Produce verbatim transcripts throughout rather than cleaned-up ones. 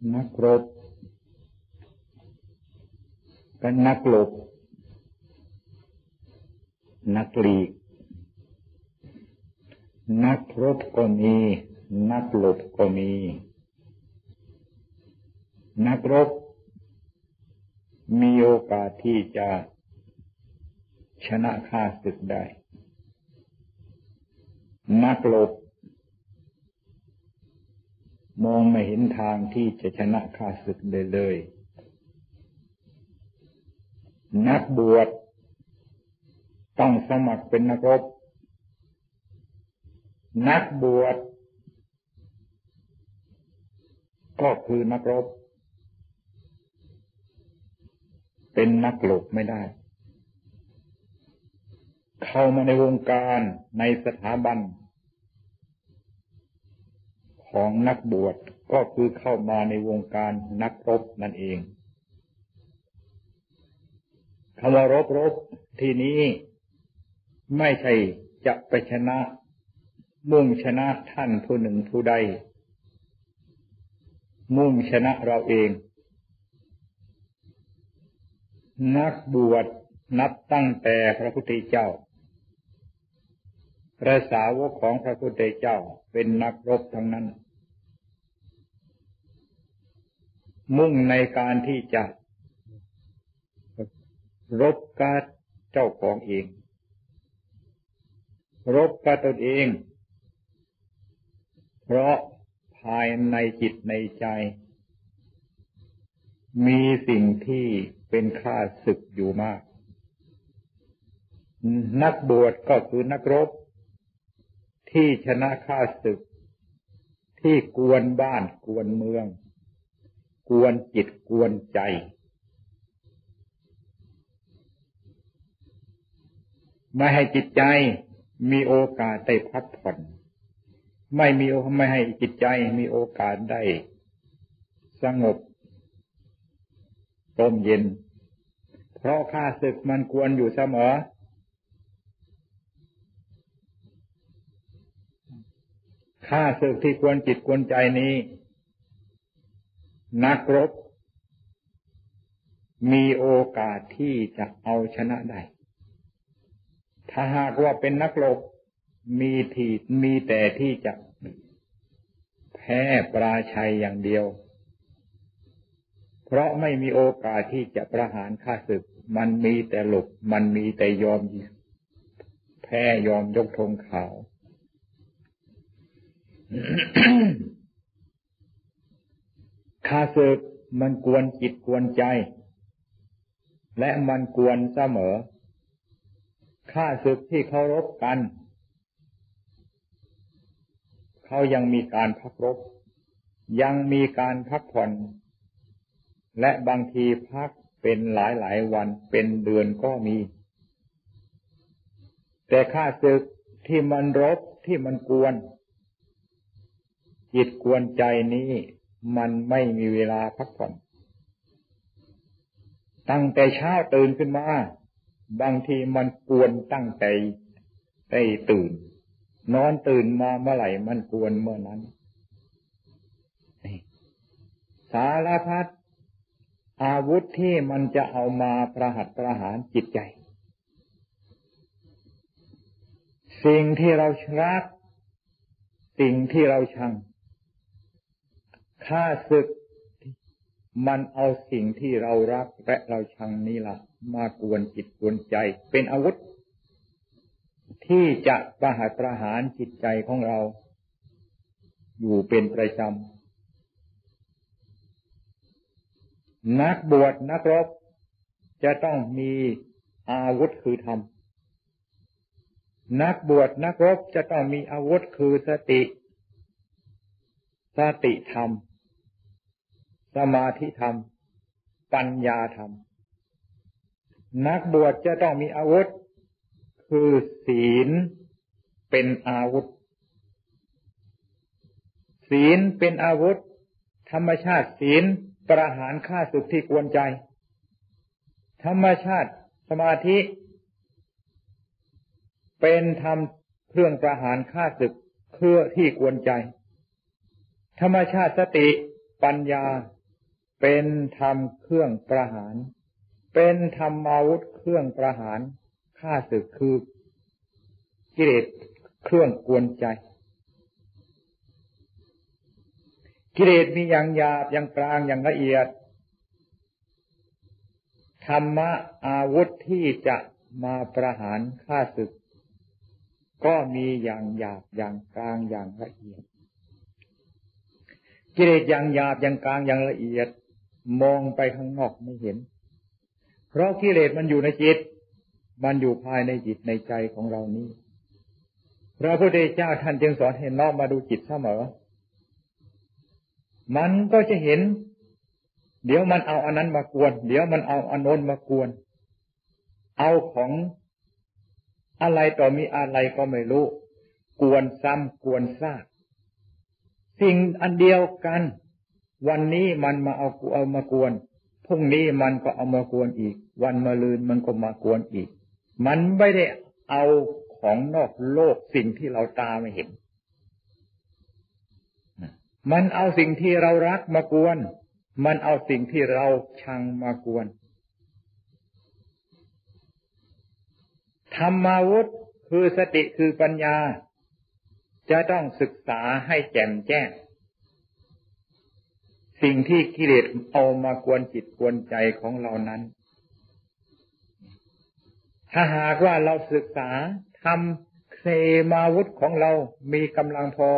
นักรบกับนักหลบนักหลีกนักรบก็มีนักหลบก็มีนักรบมีโอกาสที่จะชนะข้าศึกได้นักหลบมองไม่เห็นทางที่จะชนะข้าศึกได้เลยนักบวชต้องสมัครเป็นนักรบนักบวชก็คือนักรบเป็นนักหลบไม่ได้เข้ามาในวงการในสถาบันของนักบวชก็คือเข้ามาในวงการนักรบนั่นเองคำว่ารบรบที่นี้ไม่ใช่จะไปชนะมุ่งชนะท่านผู้หนึ่งผู้ใดมุ่งชนะเราเองนักบวชนับตั้งแต่พระพุทธเจ้าพระสาวกของพระพุทธเจ้าเป็นนักรบทั้งนั้นมุ่งในการที่จะรบกับเจ้าของเองรบกับตนเองเพราะภายในจิตในใจมีสิ่งที่เป็นข้าศึกอยู่มากนักบวชก็คือนักรบที่ชนะข้าศึกที่กวนบ้านกวนเมืองกวนจิตกวนใจไม่ให้จิตใจมีโอกาสได้พักผ่อนไม่มีไม่ให้จิตใจมีโอกาสได้สงบร่มเย็นเพราะข้าศึกมันกวนอยู่เสมอข้าศึกที่กวนจิตกวนใจนี้นักรบมีโอกาสที่จะเอาชนะได้ถ้าหากว่าเป็นนักรบมีที่มีแต่ที่จะแพ้ปราชัยอย่างเดียวเพราะไม่มีโอกาสที่จะประหารข้าศึกมันมีแต่หลบมันมีแต่ยอมแพ้ยอมยกธงขาว ข้าศึกมันกวนจิตกวนใจและมันกวนเสมอข้าศึกที่เคารพกันเขายังมีการพักรบยังมีการพักผ่อนและบางทีพักเป็นหลายหลายวันเป็นเดือนก็มีแต่ข้าศึกที่มันรบที่มันกวนจิตกวนใจนี้มันไม่มีเวลาพักผ่อนตั้งแต่เช้าตื่นขึ้นมาบางทีมันกวนตั้งแต่ได้ตื่นนอนตื่นมาเมื่อไหร่มันกวนเมื่อนั้นสารพัดอาวุธที่มันจะเอามาประหัตประหารจิตใจสิ่งที่เรารักสิ่งที่เราชังข้าศึกมันเอาสิ่งที่เรารักและเราชังนี่ล่ะมากวนจิตกวนใจเป็นอาวุธที่จะประหัตประหารจิตใจของเราอยู่เป็นประจำนักบวชนักรบจะต้องมีอาวุธคือธรรมนักบวชนักรบจะต้องมีอาวุธคือสติสติธรรมสมาธิธรรมปัญญาธรรมนักบวชจะต้องมีอาวุธคือศีลเป็นอาวุธศีลเป็นอาวุธธรรมชาติศีลประหารข้าศึกที่กวนใจธรรมชาติสมาธิเป็นธรรมเครื่องประหารข้าศึกเครื่องที่กวนใจธรรมชาติสติปัญญาเป็นธรรมเครื่องประหารเป็นธรรมาวุธเครื่องประหารฆ่าศึกคือกิเลสเครื่องกวนใจกิเลสมีอย่างหยาบอย่างกลางอย่างละเอียดธรรมะอาวุธที่จะมาประหารฆ่าศึกก็มีอย่างหยาบอย่างกลางอย่างละเอียดกิเลสอย่างหยาบอย่างกลางอย่างละเอียดมองไปข้างนอกไม่เห็นเพราะกิเลสมันอยู่ในจิตมันอยู่ภายในจิตในใจของเรานี้พระพุทธเจ้าท่านจึงสอนให้น้อมมาดูจิตเสมอมันก็จะเห็นเดี๋ยวมันเอาอันนั้นมากวนเดี๋ยวมันเอาอันโน้นมากวนเอาของอะไรต่อมีอะไรก็ไม่รู้กวนซ้ำกวนซากสิ่งอันเดียวกันวันนี้มันมาเอาเอามากวนพรุ่งนี้มันก็เอามากวนอีกวันมะรืนมันก็มากวนอีกมันไม่ได้เอาของนอกโลกสิ่งที่เราตาไม่เห็นมันเอาสิ่งที่เรารักมากวนมันเอาสิ่งที่เราชังมากวนธรรมาวุธคือสติคือปัญญาจะต้องศึกษาให้แจ่มแจ้งสิ่งที่กิเลสเอามากวนจิตกวนใจของเรานั้นถ้าหากว่าเราศึกษาทำเสมาวุธของเรามีกำลังพอ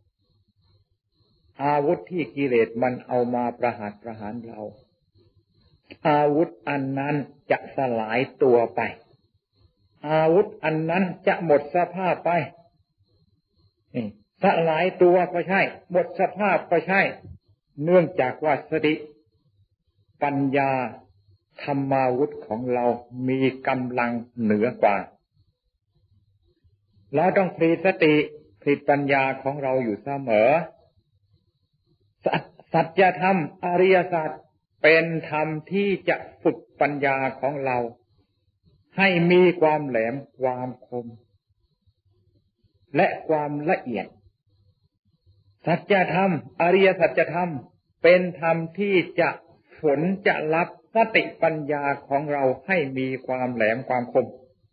อาวุธที่กิเลสมันเอามาประหารประหารเราอาวุธอันนั้นจะสลายตัวไปอาวุธอันนั้นจะหมดสภาพไปสลายตัวก็ใช่หมดสภาพก็ใช่เนื่องจากว่าสติปัญญาธรรมาวุธของเรามีกำลังเหนือกว่าเราต้องผลิตสติผลิตปัญญาของเราอยู่เสมอสัจธรรมอริยสัจเป็นธรรมที่จะฝึกปัญญาของเราให้มีความแหลมความคมและความละเอียดสัจธรรมอริยสัจธรรมเป็นธรรมที่จะฝนจะรับสติปัญญาของเราให้มีความแหลมความคม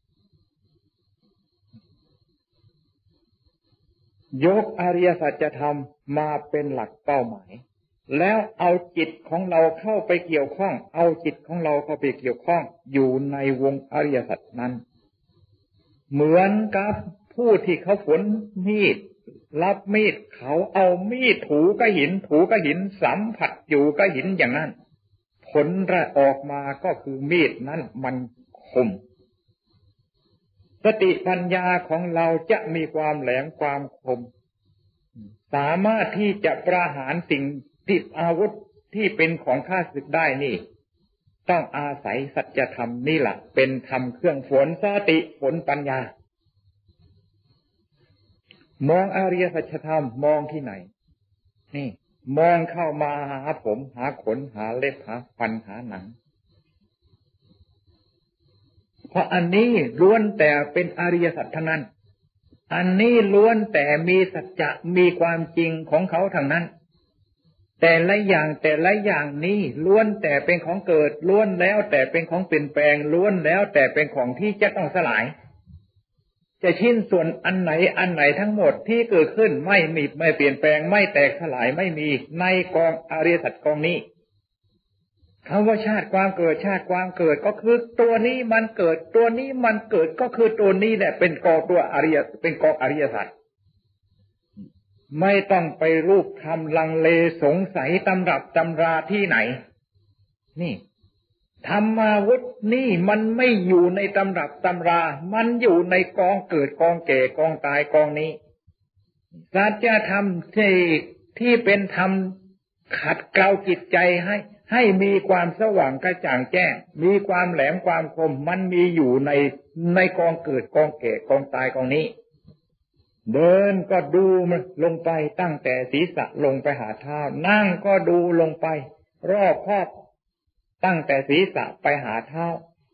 ยกอริยสัจธรรมมาเป็นหลักเป้าหมายแล้วเอาจิตของเราเข้าไปเกี่ยวข้องเอาจิตของเราเข้าไปเกี่ยวข้องอยู่ในวงอริยสัจนั้นเหมือนกับผู้ที่เขาฝนมีดรับมีดเขาเอามีดถูกับหินถูกับหินสัมผัสอยู่กับหินอย่างนั้นผลระออกมาก็คือมีดนั้นมันคมสติปัญญาของเราจะมีความแหลมความคมสามารถที่จะประหารสิ่งที่อาวุธที่เป็นของข้าศึกได้นี่ต้องอาศัยสัจธรรมนี่แหละเป็นธรรมเครื่องฝนสติฝนปัญญามองอริยสัจธรรมมองที่ไหนนี่มองเข้ามาหาผมหาขนหาเล็บหาฟันหาหนังเพราะอันนี้ล้วนแต่เป็นอริยสัจทั้งนั้นอันนี้ล้วนแต่มีสัจจะมีความจริงของเขาทั้งนั้นแต่ละอย่างแต่ละอย่างนี้ล้วนแต่เป็นของเกิดล้วนแล้วแต่เป็นของเปลี่ยนแปลงล้วนแล้วแต่เป็นของที่จะต้องสลายจะชิ้นส่วนอันไหนอันไหนทั้งหมดที่เกิดขึ้นไม่มีไม่เปลี่ยนแปลงไม่แตกสลายไม่มีในกองอริยสัจกองนี้คำว่าชาติความเกิดชาติความเกิดก็คือตัวนี้มันเกิดตัวนี้มันเกิดก็คือตัวนี้แหละเป็นกองตัวอริยเป็นกองอริยสัจไม่ต้องไปรูปคำลังเลสงสัยตำรับตำราที่ไหนนี่ธรรมาวุธนี่มันไม่อยู่ในตำรับตำรามันอยู่ในกองเกิดกองแก่กองตายกองนี้สัจธรรมที่ที่เป็นธรรมขัดเกลาจิตใจให้ให้มีความสว่างกระจ่างแจ้งมีความแหลมความคมมันมีอยู่ในในกองเกิดกองแก่กองตายกองนี้เดินก็ดูมันลงไปตั้งแต่ศีรษะลงไปหาเท้านั่งก็ดูลงไปรอบครอบตั้งแต่ศีรษะไปหาเท้า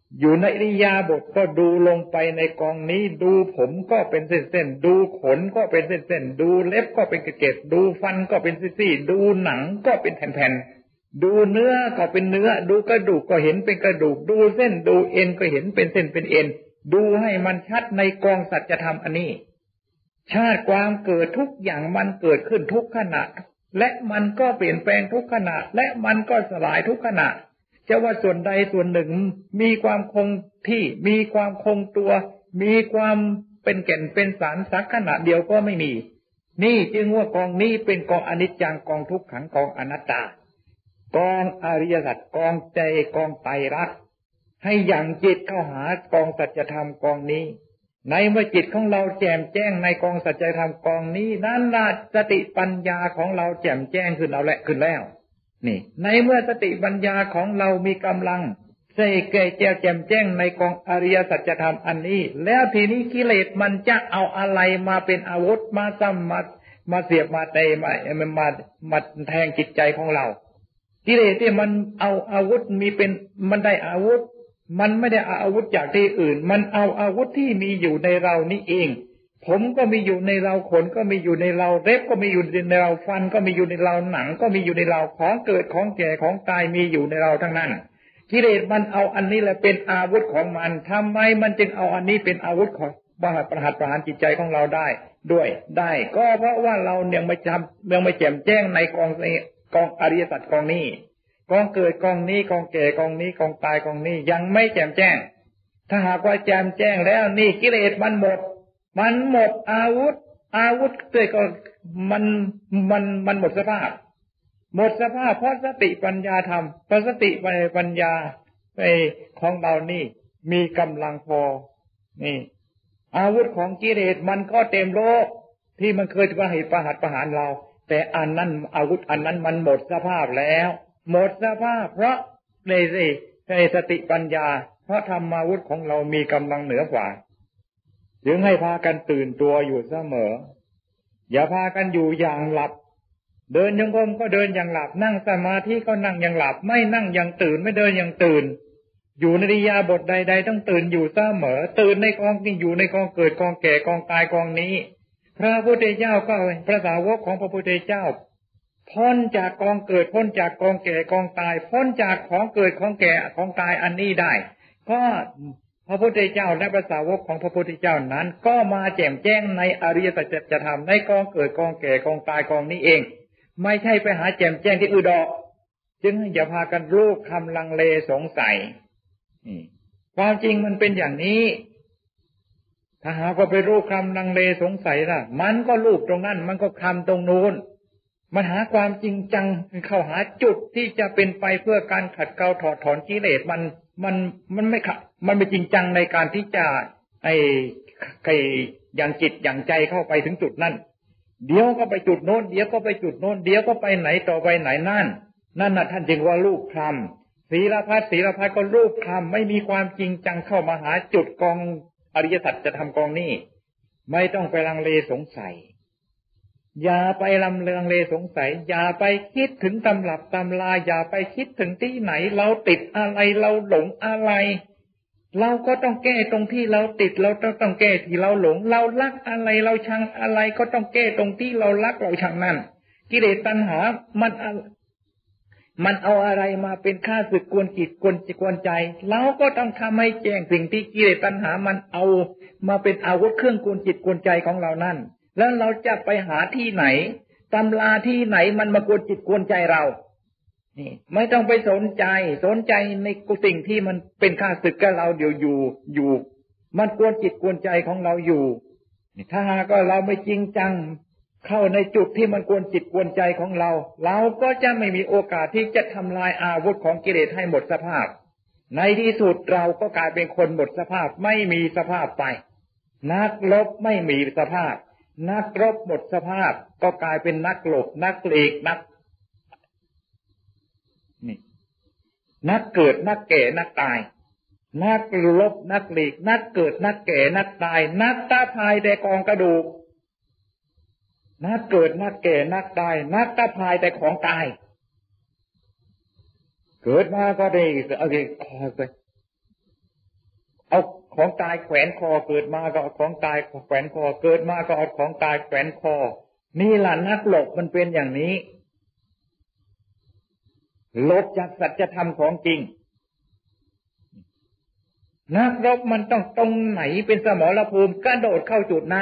อยู่ในอิริยาบถก็ดูลงไปในกองนี้ดูผมก็เป็นเส้นๆดูขนก็เป็นเส้นๆดูเล็บก็เป็นเกล็ดดูฟันก็เป็นซี่ๆดูหนังก็เป็นแผ่นๆดูเนื้อก็เป็นเนื้อดูกระดูกก็เห็นเป็นกระดูกดูเส้นดูเอ็นก็เห็นเป็นเส้นเป็นเอ็นดูให้มันชัดในกองสัจธรรมอันนี้ชาติความเกิดทุกอย่างมันเกิดขึ้นทุกขณะและมันก็เปลี่ยนแปลงทุกขณะและมันก็สลายทุกขณะจะว่าส่วนใดส่วนหนึ่งมีความคงที่มีความคงตัวมีความเป็นแก่นเป็นสารสักขณะเดียวก็ไม่มีนี่จึงว่ากองนี้เป็นกองอนิจจังกองทุกขังกองอนัตตากองอริยสัจกองใจกองไตรลักษณ์ให้อย่างจิตเข้าหากองสัจธรรมกองนี้ในเมื่อจิตของเราแจ่มแจ้งในกองสัจธรรมกองนี้นั้นละสติปัญญาของเราแจ่มแจ้งขึ้นเอาและขึ้นแล้วนี่ในเมื่อสติปัญญาของเรามีกำลังใส่แก่แจ่มแจ่มแจ้งในกองอริยสัจธรรมอันนี้แล้วทีนี้กิเลสมันจะเอาอะไรมาเป็นอาวุธมาซ้ำมามาเสียบมาเตะมามามาแทงจิตใจของเรากิเลสที่มันเอาอาวุธมีเป็นมันได้อาวุธมันไม่ได้เอาอาวุธจากที่อื่นมันเอาอาวุธที่มีอยู่ในเรานี่เองผมก็มีอยู่ในเราขนก็มีอยู่ในเราเล็บก็มีอยู่ในเราฟันก็มีอยู่ในเราหนังก็มีอยู่ในเราของเกิดของแก่ของตายมีอยู่ในเราทั้งนั้นกิเลสมันเอาอันนี้แหละเป็นอาวุธของมันทำไมมันจึงเอาอันนี้เป็นอาวุธของบังคับประหัตประหารจิตใจของเราได้ด้วยได้ก็เพราะว่าเรายังไม่จำยังไม่แจ่มแจ้งในกองกองอริยสัจกองนี้กองเกิดกองนี้กองแก่กองนี้กองตายกองนี้ยังไม่แจ่มแจ้งถ้าหากว่าแจ่มแจ้งแล้วนี่กิเลสมันหมดมันหมดอาวุธอาวุธเกิดก็มันมันมันหมดสภาพหมดสภาพเพราะสติปัญญาธรรมเพราะสติปัญญาไอ้ของเรานี่มีกำลังพอนี่อาวุธของกิเลสมันก็เต็มโลกที่มันเคยประหิตประหัตประหารเราแต่อันนั้นอาวุธอันนั้นมันหมดสภาพแล้วหมดสภาพเพราะในสิในสติปัญญาเพราะธรรมาวุธของเรามีกำลังเหนือกว่าจึงให้พากันตื่นตัวอยู่เสมออย่าพากันอยู่อย่างหลับเดินยังกรมก็เดินอย่างหลับนั่งสมาธิก็นั่งอย่างหลับไม่นั่งอย่างตื่นไม่เดินอย่างตื่นอยู่ในอิริยาบถใดๆต้องตื่นอยู่เสมอตื่นในกองที่อยู่ในกองเกิดกองแก่กองตายกองนี้พระพุทธเจ้าก็พระสาวกของพระพุทธเจ้าพ้นจากกองเกิดพ้นจากกองแก่กองตายพ้นจากของเกิดของแก่ของตายอันนี้ได้ก็พระพุทธเจ้าและพระสาวกของพระพุทธเจ้านั้นก็มาแจ่มแจ้งในอริยสัจธรรมในกองเกิดกองแก่กองตายกองนี้เองไม่ใช่ไปหาแจ่มแจ้งที่อื่นดอกจึงอย่าพากันรูปคำลังเลสงสัยความจริงมันเป็นอย่างนี้ถ้าหากว่าไปรูปคำลังเลสงสัยล่ะมันก็รูปตรงนั้นมันก็คำตรงนู้นมันหาความจริงจังเข้าหาจุดที่จะเป็นไปเพื่อการขัดเกลาถอดถอนกิเลสมันมันมันไม่ขัดมันไม่จริงจังในการที่จะไอ้ไอ้อย่างจิตอย่างใจเข้าไปถึงจุดนั้นเดี๋ยวก็ไปจุดโน้นเดี๋ยวก็ไปจุดโน้นเดี๋ยวก็ไปไหนต่อไปไหนนั่นนั่นน่ะท่านจึงว่ารูปคำศีลพัฒน์ศีลพัฒน์ก็รูปคำไม่มีความจริงจังเข้ามาหาจุดกองอริยสัจจะทำกองนี้ไม่ต้องไปลังเลสงสัยอย่าไปลำเลืองเลสงสัยอย่าไปคิดถึงตำรับตำลาอย่าไปคิดถึงที่ไหนเราติดอะไรเราหลงอะไรเราก็ต้องแก้ตรงที่เราติดเราต้องต้องแก้ที่เราหลงเรารักอะไรเราชังอะไรก็ต้องแก้ตรงที่เรารักเราชังนั่นกิเลสตัณหามันมันเอาอะไรมาเป็นข้าศึกกวนจิตกวนจิตกวนใจเราก็ต้องทำให้แจ้งสิ่งที่กิเลสตัณหามันเอามาเป็นอาวุธเครื่องกวนจิตกวนใจของเรานั่นแล้วเราจะไปหาที่ไหนตำราที่ไหนมันมากวนจิตกวนใจเรานี่ไม่ต้องไปสนใจสนใจในสิ่งที่มันเป็นข้าศึกกับเราเดี๋ยวอยู่อยู่มันกวนจิตกวนใจของเราอยู่ถ้าหากว่าเราไม่จริงจังเข้าในจุดที่มันกวนจิตกวนใจของเราเราก็จะไม่มีโอกาสที่จะทำลายอาวุธของกิเลสให้หมดสภาพในที่สุดเราก็กลายเป็นคนหมดสภาพไม่มีสภาพไปนักรบไม่มีสภาพนักรบหมดสภาพก็กลายเป็นนักหลบนักหลีกนักนี่นักเกิดนักแก่นักตายนักลบนักหลีกนักเกิดนักแก่นักตายนักตาพายแต่กองกระดูกนักเกิดนักแก่นักตายนักตาพายแต่ของตายเกิดมาก็ได้เอาสิเอาของตายแขวนคอเกิดมาก็เอาของตายแขวนคอเกิดมาก็เอาของตายแขวนคอนี่ล่ะนักหลบมันเป็นอย่างนี้หลบจากสัจธรรมของจริงนักรบมันต้องตรงไหนเป็นสมรภูมิกระโดดเข้าจุดนั้น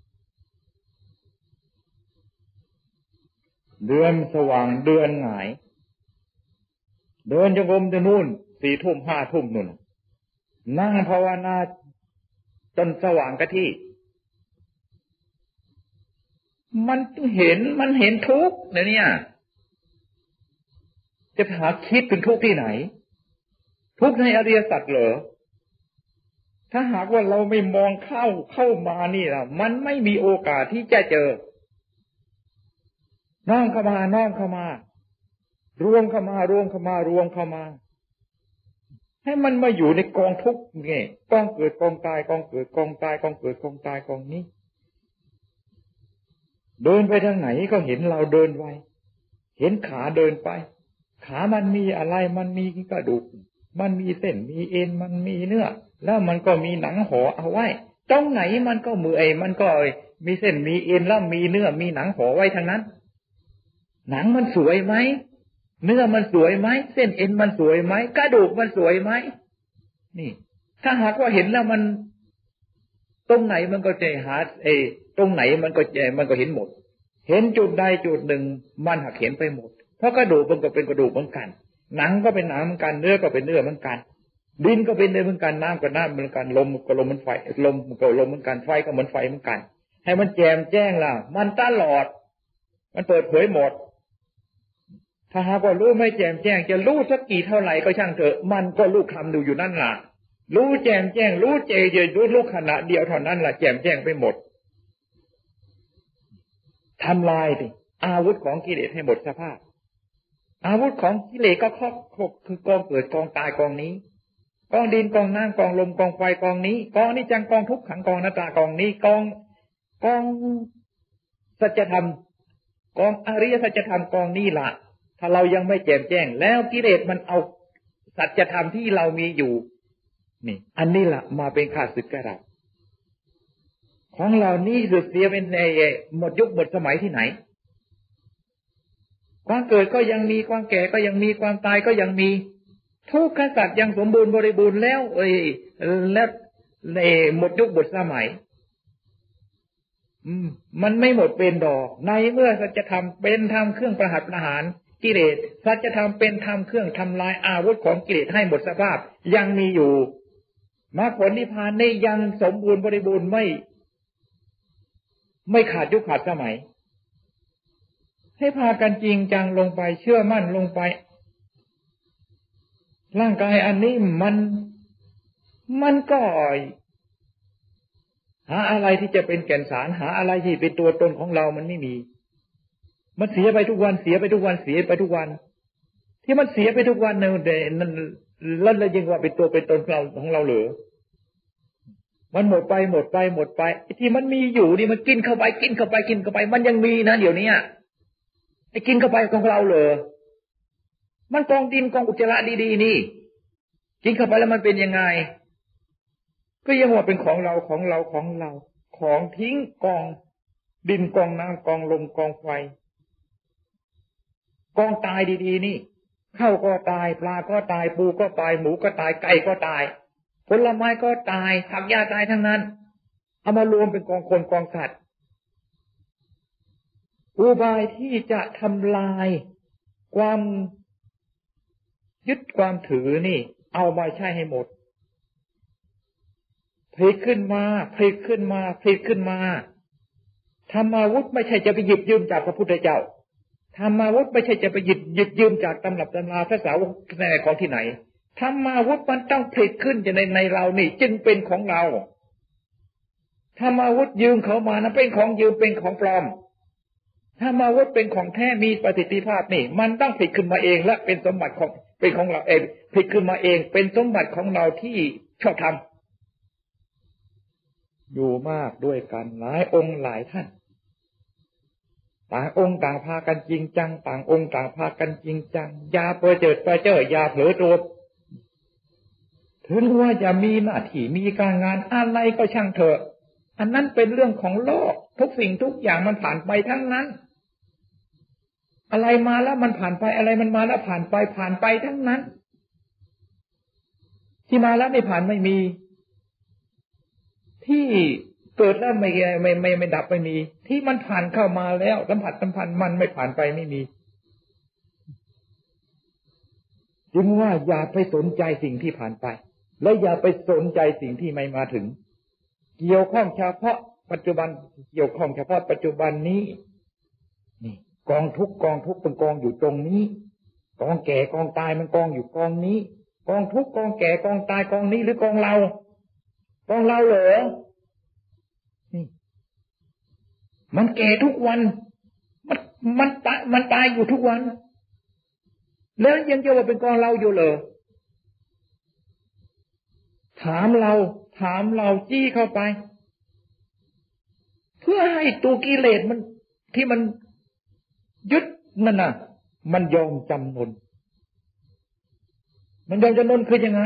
เดือนสว่างเดือนหงายเดินจงกรมจะนู่นสี่ทุ่มห้าทุ่มนู่นนั่งภาวนาจนสว่างกะที่มันเห็นมันเห็นทุกข์นะเนี่ยจะหาคิดถึงทุกข์ที่ไหนทุกข์ในอริยสัจเหรอถ้าหากว่าเราไม่มองเข้าเข้ามานี่ล่ะมันไม่มีโอกาสที่จะเจอน้อมเข้ามาน้อมเข้ามารวมเข้ามารวมเข้ามารวมเข้ามาให้มันมาอยู่ในกองทุกข์นี่กองเกิดกองตายกองเกิดกองตายกองเกิดกองตายกองนี้เดินไปทางไหนก็เห็นเราเดินไปเห็นขาเดินไปขามันมีอะไรมันมีกระดูกมันมีเส้นมีเอ็นมันมีเนื้อแล้วมันก็มีหนังห่อเอาไว้ตรงไหนมันก็มือไอ้มันก็มีเส้นมีเอ็นแล้วมีเนื้อมีหนังห่อไว้ทั้งนั้นหนังมันสวยไหมเนื้อมันสวยไหมเส้นเอ็นมันสวยไหมกระดูกมันสวยไหมนี่ถ้าหากว่าเห็นแล้วมันตรงไหนมันก็จะหาเอตรงไหนมันก็จะมันก็เห็นหมดเห็นจุดใดจุดหนึ่งมันหักเห็นไปหมดเพราะกระดูกมันก็เป็นกระดูกเหมือนกันหนังก็เป็นหนังเหมือนกันเนื้อก็เป็นเนื้อเหมือนกันดินก็เป็นดินเหมือนกันน้ำก็น้ำเหมือนกันลมก็ลมเหมือนไฟลมก็ลมเหมือนกันไฟก็เหมือนไฟเหมือนกันให้มันแจ่มแจ้งล่ะมันตลอดมันเปิดเผยหมดถ้าหากว่ารู้ไม่แจ่มแจ้งจะรู้สักกี่เท่าไหร่ก็ช่างเถอะมันก็รู้คำดูอยู่นั่นล่ะรู้แจ่มแจ้งรู้เจเจรู้รู้ขณะเดียวเท่านั้นล่ะแจ่มแจ้งไปหมดทำลายดิอาวุธของกิเลสให้หมดสภาพอาวุธของกิเลสก็ครอบครบคือกองเกิดกองตายกองนี้กองดินกองน้ำกองลมกองไฟกองนี้กองนิจังกองทุกขังกองอนัตตากองนี้กองกองสัจธรรมกองอริยสัจธรรมกองนี้ล่ะถ้าเรายังไม่แจ่มแจ้งแล้วกิเลสมันเอาสัจธรรมที่เรามีอยู่นี่อันนี้ล่ะมาเป็นข้าศึกกับเราของเรานี่สุดเสียเป็นในหมดยุคหมดสมัยที่ไหนความเกิดก็ยังมีความแก่ก็ยังมีความตายก็ยังมีทุกขสัจยังสมบูรณ์บริบูรณ์แล้วเอ้ยแล้วในหมดยุคหมดสมัยอืมมันไม่หมดเป็นดอกในเมื่อสัจธรรมเป็นธรรมเครื่องประหัตประหารกิเลสสัจธรรมเป็นธรรมเครื่องทำลายอาวุธของกิเลสให้หมดสภาพยังมีอยู่มรรคผลนิพพานนี่ยังสมบูรณ์บริบูรณ์ไม่ไม่ขาดยุคขาดสมัยให้พากันจริงจังลงไปเชื่อมั่นลงไปร่างกายอันนี้มันมันก็หาอะไรที่จะเป็นแก่นสารหาอะไรที่เป็นตัวตนของเรามันไม่มีมันเสียไปทุกวันเสียไปทุกวันเสียไปทุกวันที่มันเสียไปทุกวันเนี่ยนั่นแล้วแล้วยังว่าเป็นตัวเป็นตนของเราของเราเหรอมันหมดไปหมดไปหมดไปที่มันมีอยู่นี่มันกินเข้าไปกินเข้าไปกินเข้าไปมันยังมีนะเดี๋ยวนี้ไอ้กินเข้าไปของเราเหรอมันกองดินกองอุจจาระดีๆนี่กินเข้าไปแล้วมันเป็นยังไงก็ยังว่าเป็นของเราของเราของเราของทิ้งกองดินกองน้ำกองลมกองไฟกองตายดีๆนี่ข้าวก็ตายปลาก็ตายปูก็ตายหมูก็ตายไก่ก็ตายผลไม้ก็ตายผักหญ้าตายทั้งนั้นเอามารวมเป็นกองคนกองสัตว์อุบายที่จะทำลายความยึดความถือนี่เอามาใช้ให้หมดผลิตขึ้นมาผลิตขึ้นมาผลิตขึ้นมาธรรมาวุธไม่ใช่จะไปหยิบยืมจากพระพุทธเจ้าธรรมาวุธไม่ใช่จะไปหยิบหยิบยืมจากตำรับตำราพระสาวกในของที่ไหนธรรมาวุธมันต้องผลิตขึ้นในในเรานี่จึงเป็นของเราธรรมาวุธยืมเขามานะเป็นของยืมเป็นของปลอมธรรมาวุธเป็นของแท้มีประสิทธิภาพนี่มันต้องผลิตขึ้นมาเองและเป็นสมบัติของเป็นของเราเองผลิตขึ้นมาเองเป็นสมบัติของเราที่ชอบทำอยู่มากด้วยกันหลายองค์หลายท่านต่างองค์ต่างพากันจริงจังต่างองค์ต่างพากันจริงจังอย่าเปิดเจิดเปิดเจ้ออย่าเผลอตัวถึงว่าจะมีหน้าที่มีการงานอะไรก็ช่างเถอะอันนั้นเป็นเรื่องของโลกทุกสิ่งทุกอย่างมันผ่านไปทั้งนั้นอะไรมาแล้วมันผ่านไปอะไรมันมาแล้วผ่านไปผ่านไปทั้งนั้นที่มาแล้วไม่ผ่านไม่มีที่เกิดแล้วไม่ไม่ไม่ไม่ดับไม่มีที่มันผ่านเข้ามาแล้วสัมผัสสัมพันธ์มันไม่ผ่านไปไม่มีจึงว่าอย่าไปสนใจสิ่งที่ผ่านไปและอย่าไปสนใจสิ่งที่ไม่มาถึงเกี่ยวข้องเฉพาะปัจจุบันเกี่ยวข้องเฉพาะปัจจุบันนี้นี่กองทุกกองทุกเป็นกองอยู่ตรงนี้กองแก่กองตายมันกองอยู่กองนี้กองทุกกองแก่กองตายกองนี้หรือกองเรากองเราเหรอนี่มันแก่ทุกวันมันมันตายมันตายอยู่ทุกวันแล้วยังจะว่าเป็นกองเราอยู่เหรอถามเราถามเราจี้เข้าไปเพื่อให้ตัวกิเลสมันที่มันยึดนั่นน่ะมันยอมจำนนมันยอมจำนนคือยังไง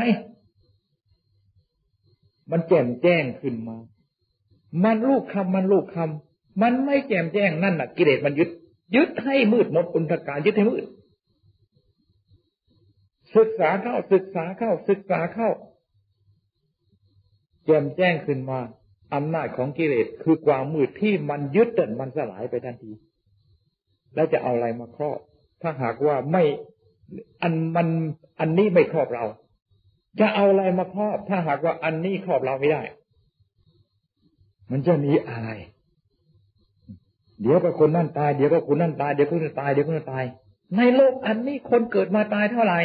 มันแจ่มแจ้งขึ้นมามันลูกคำมันลูกคำมันไม่แจ่มแจ้งนั่นน่ะกิเลสมันยึดยึดให้มืดมนอนทการยึดให้มืดศึกษาเข้าศึกษาเข้าศึกษาเข้าแจ่มแจ้งขึ้นมาอำนาจของกิเลสคือความมืดที่มันยึดจนมันสลายไปทันทีแล้วจะเอาอะไรมาครอบถ้าหากว่าไม่อันมันอันนี้ไม่ครอบเราจะเอาอะไรมาครอบถ้าหากว่าอันนี้ครอบเราไม่ได้มันจะมีอะไรเดี๋ยวก็คนนั่นตายเดี๋ยวก็คนนั่นตายเดี๋ยวคนนั่นตายเดี๋ยวคนนั่นตายในโลกอันนี้คนเกิดมาตายเท่าไหร่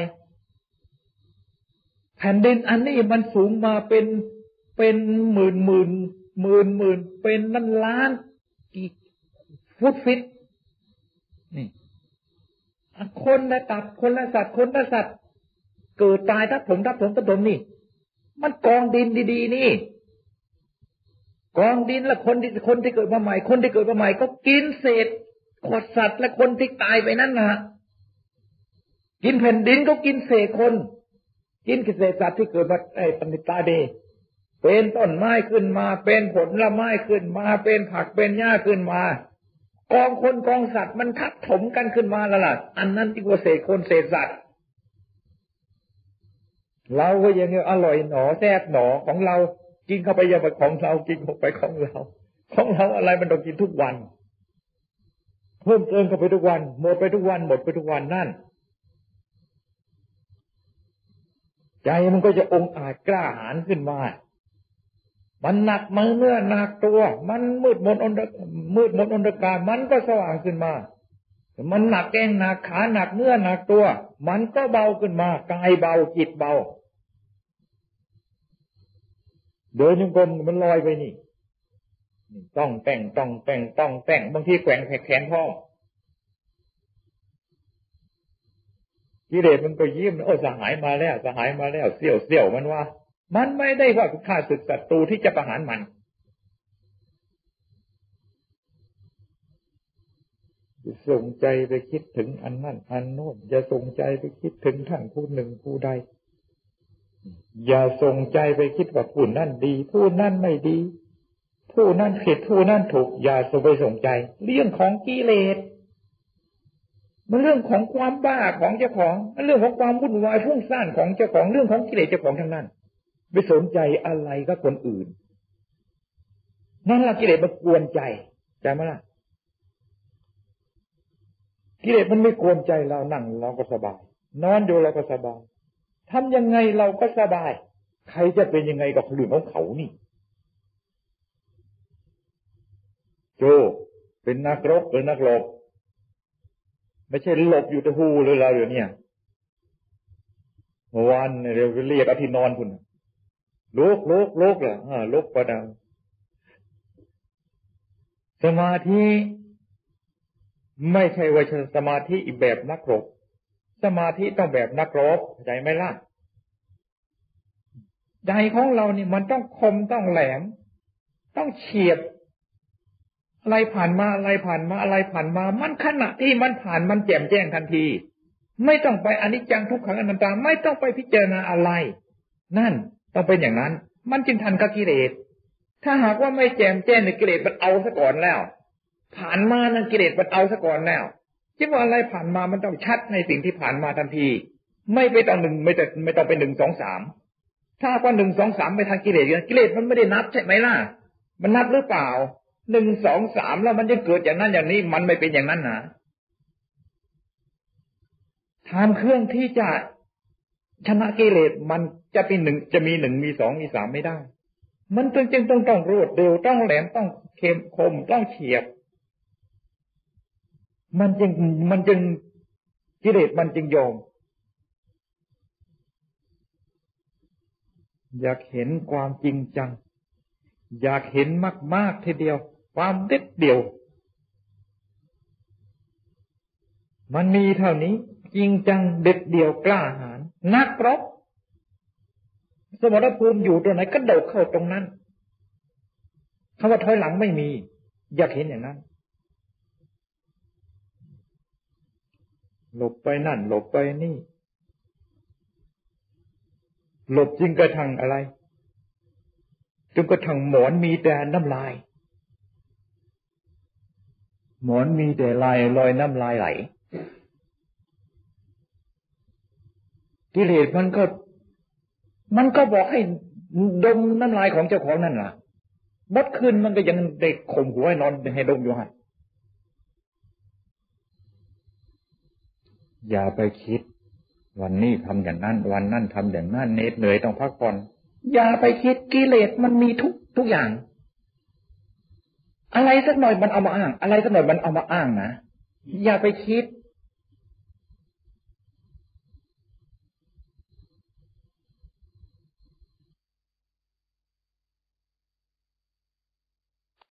แผ่นดินอันนี้มันสูงมาเป็นเป็นหมื่นหมื่นหมื่นหมื่นเป็นล้านล้านกี่ฟุตฟิตนี่คนละตับคนละสัตว์คนละสัตว์เกิดตายทับถมทับถมทับถมนี่มันกองดินดีๆนี่กองดินและคนที่คนที่เกิดมาใหม่คนที่เกิดมาใหม่ก็กินเศษขวดสัตว์และคนที่ตายไปนั่นนะกินแผ่นดินก็กินเศษคนกินเศษสัตว์ที่เกิดมาไอ้ปณิตาดีเป็นต้นไม้ขึ้นมาเป็นผลละไม้ขึ้นมาเป็นผักเป็นหญ้าขึ้นมากองคนกองสัตว์มันทับถมกันขึ้นมาแล้วล่ะอันนั้นที่ว่าเศษคนเศษสัตว์เราก็ยังอร่อยหนอแซ่บหนอของเรากินเข้าไปยังไปของเรากินเข้าไปของเราของเราอะไรมันต้องกินทุกวันเพิ่มเติมเข้าไปทุกวันหมดไปทุกวันหมดไปทุกวันนั่นใจมันก็จะองอาจกล้าหาญขึ้นมามันหนักมือเนื้อหนักตัวมันมืดมนอนมืดมนอนตการมันก็สว่างขึ้นมามันหนักแข้งหนักขาหนักเนื้อหนักตัวมันก็เบาขึ้นมากายเบาจิตเบาเดินยังกลมมันลอยไปนี่ต้องแต่งต้องแต่งต้องแต่งบางทีแกว่งแขนพ่อกิเลสมันก็ยิ้มโอ้สหายมาแล้วสหายมาแล้วเสี่ยวเสี่ยวมันว่ามันไม่ได้ว่าข้าศึกศัตรูที่จะประหารมันส่งใจไปคิดถึงอันนั่นอันโน้นอย่าส่งใจไปคิดถึงท่านผู้หนึ่งผู้ใดอย่าส่งใจไปคิดว่าผู้นั่นดีผู้นั่นไม่ดีผู้นั่นผิดผู้นั่นถูกอย่าส่งไปส่งใจเรื่องของกิเลสมันเรื่องของความบ้าของเจ้าของมันเรื่องของความวุ่นวายฟุ้งซ่านของเจ้าของเรื่องของกิเลสเจ้าของทั้งนั้นไม่สนใจอะไรกับคนอื่นนั่นละกิเลสมันกวนใจใจมั้ยล่ะกิเลสมันไม่กวนใจเรานั่งเราก็สบายนอนอยู่เราก็สบายทำยังไงเราก็สบายใครจะเป็นยังไงกับเรื่องของเขานี่โจเป็นนักรบหรือนักหลบไม่ใช่หลบอยู่แต่หูเลยเราเดี๋ยวนี้เมื่อวานเดี๋ยวเรียกเอาที่นอนคุณลุกลุกลุกเหรออ่าลุกประดังสมาธิไม่ใช่ว่าสมาธิอีกแบบนักรบสมาธิต้องแบบนักรบเข้าใจไหมล่ะใจของเรานี่มันต้องคมต้องแหลมต้องเฉียบอะไรผ่านมาอะไรผ่านมาอะไรผ่านมามันขณะที่มันผ่านมันแจ่มแจ้งทันทีไม่ต้องไปอนิจจังทุกขังอนัตตาไม่ต้องไปพิจารณาอะไรนั่นต้องเป็นอย่างนั้นมันจึงทันกับกิเลสถ้าหากว่าไม่แจ่มแจ้งในกิเลสมันเอาซะก่อนแล้วผ่านมานั่นกิเลสมันเอาซะก่อนแล้วคิดว่าอะไรผ่านมามันต้องชัดในสิ่งที่ผ่านมาทันทีไม่ไปต้องหนึ่งไม่ต้องไม่ต้องเป็นหนึ่งสองสามถ้าว่าหนึ่งสองสามไปทางกิเลสกิเลสมันไม่ได้นับใช่ไหมล่ะมันนับหรือเปล่าหนึ่งสองสามแล้วมันจะเกิดอย่างนั้นอย่างนี้มันไม่เป็นอย่างนั้นนะทางเครื่องที่จะชนะกิเลสมันจะเป็นหนึ่งจะมีหนึ่งมีสองมีสามไม่ได้มันจึงจึงต้องต้องรวดเร็วต้องแหลมต้องเข้มคมต้องเฉียบมันจึงมันจึงกิเลสมันจึงยอมอยากเห็นความจริงจังอยากเห็นมากๆทีเดียวความเด็ดเดี่ยวมันมีเท่านี้จริงจังเด็ดเดี่ยวกล้าหาญนักรบสมรภูมิอยู่ตรงไหนก็โดดเข้าตรงนั้นคำว่าถอยหลังไม่มีอยากเห็นอย่างนั้นหลบไปนั่นหลบไปนี่หลบจริงกระทั่งอะไรจนกระทั่งหมอนมีแต่น้ำลายหมอนมีแต่ลายลอยน้ำลายไหลกิเลสมันก็มันก็บอกให้ดมน้ำลายของเจ้าของนั่นล่ะมดคืนมันก็ยังเด็กข่มหัวให้นอนให้ดมอยู่ฮะอย่าไปคิดวันนี้ทำอย่างนั้นวันนั้นทำอย่างนั้นเหน็ดเหนื่อยต้องพักผ่อนอย่าไปคิดกิเลสมันมีทุกทุกอย่างอะไรสักหน่อยมันเอามาอ้างอะไรสักหน่อยมันเอามาอ้างนะอย่าไปคิด